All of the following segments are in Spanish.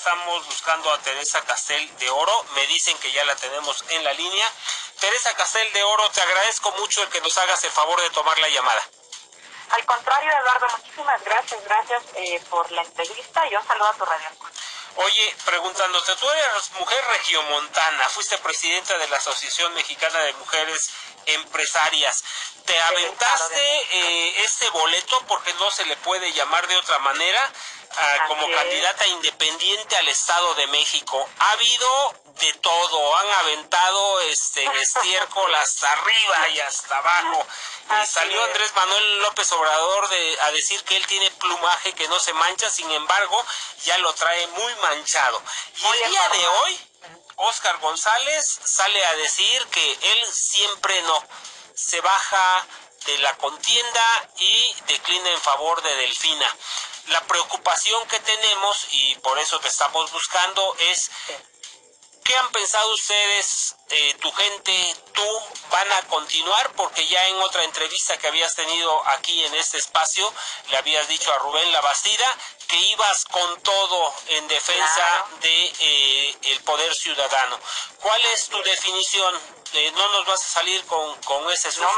estamos buscando a Teresa Castel de Oro. Me dicen que ya la tenemos en la línea. Teresa Castel de Oro, te agradezco mucho el que nos hagas el favor de tomar la llamada. Al contrario, Eduardo, muchísimas gracias por la entrevista y un saludo a tu radio. Oye, preguntándote, tú eres mujer regiomontana, fuiste presidenta de la Asociación Mexicana de Mujeres Empresarias. ¿Te aventaste este boleto, porque no se le puede llamar de otra manera, como candidata independiente al Estado de México? Ha habido de todo, han aventado estiércol hasta arriba y hasta abajo. Salió Andrés Manuel López Obrador a decir que él tiene plumaje que no se mancha, sin embargo, ya lo trae muy manchado. Y el día de hoy, Óscar González sale a decir que él siempre no, se baja de la contienda y declina en favor de Delfina. La preocupación que tenemos, y por eso te estamos buscando, es ¿qué han pensado ustedes, tu gente, tú, van a continuar? Porque ya en otra entrevista que habías tenido aquí en este espacio, le habías dicho a Rubén Labastida que ibas con todo en defensa de el poder ciudadano. ¿Cuál es tu definición? ¿No nos vas a salir con ese susto?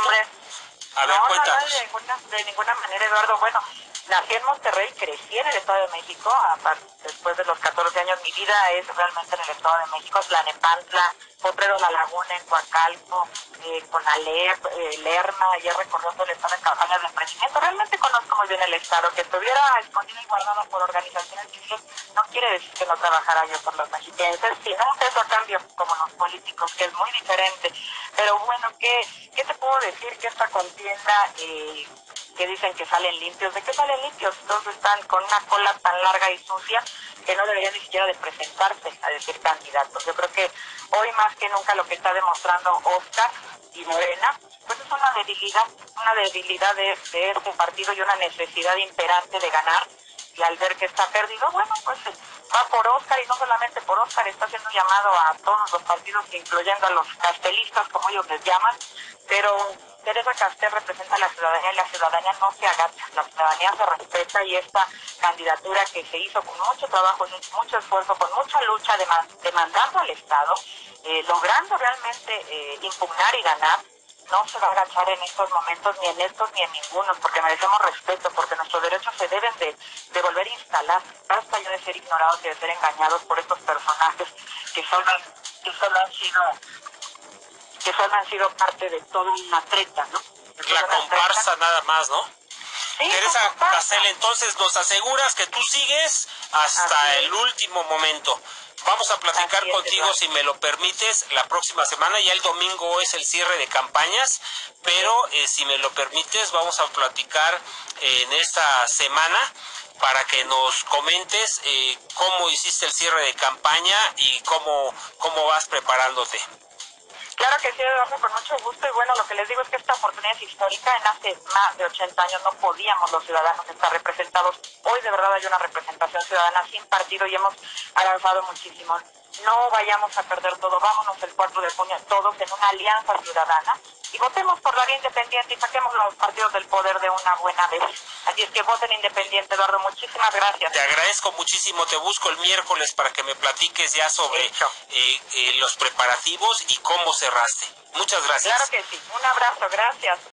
A ver, cuéntanos. No, de ninguna manera, Eduardo. Bueno, nací en Monterrey, crecí en el Estado de México, después de los 14 años, mi vida es realmente en el Estado de México, Tlanepantla, Potrero La Laguna, en Coacalco, Conalep, Lerma, ya recorriendo el Estado en campañas de emprendimiento. Realmente conozco muy bien el Estado. Que estuviera escondido y guardado por organizaciones civiles no quiere decir que no trabajara yo por los mexiquenses, sino un peso a cambio, como los políticos, que es muy diferente. Pero bueno, ¿qué te puedo decir? Que esta contienda, que dicen que salen limpios, ¿de qué salen limpios? Todos están con una cola tan larga y sucia que no deberían ni siquiera de presentarse a decir candidatos. Yo creo que hoy más que nunca lo que está demostrando Óscar y Morena, pues es una debilidad de este partido y una necesidad imperante de ganar. Y al ver que está perdido, bueno, pues va por Óscar, y no solamente por Óscar, está haciendo un llamado a todos los partidos, incluyendo a los castelistas, como ellos les llaman, pero Teresa Castel representa a la ciudadanía y la ciudadanía no se agacha, la ciudadanía se respeta, y esta candidatura que se hizo con mucho trabajo, mucho esfuerzo, con mucha lucha, demandando al Estado, logrando realmente impugnar y ganar, no se va a agachar en estos momentos, ni en estos ni en ninguno, porque merecemos respeto, porque nuestros derechos se deben de volver a instalar. Basta ya de ser ignorados y de ser engañados por estos personajes que solo han sido parte de toda una treta, ¿no? La comparsa nada más, ¿no? Sí, Teresa Castel, entonces nos aseguras que tú sigues hasta el último momento. Vamos a platicar contigo, si me lo permites, la próxima semana. Ya el domingo es el cierre de campañas, pero si me lo permites, vamos a platicar en esta semana para que nos comentes cómo hiciste el cierre de campaña y cómo vas preparándote. Claro que sí, Eduardo, con mucho gusto. Y bueno, lo que les digo es que esta oportunidad es histórica. En hace más de 80 años no podíamos los ciudadanos estar representados. Hoy de verdad hay una representación ciudadana sin partido y hemos avanzado muchísimo. No vayamos a perder todo, vámonos el 4 de junio todos en una alianza ciudadana y votemos por la vía independiente y saquemos los partidos del poder de una buena vez. Así es que voten independiente, Eduardo. Muchísimas gracias. Te agradezco muchísimo. Te busco el miércoles para que me platiques ya sobre los preparativos y cómo cerraste. Muchas gracias. Claro que sí. Un abrazo. Gracias.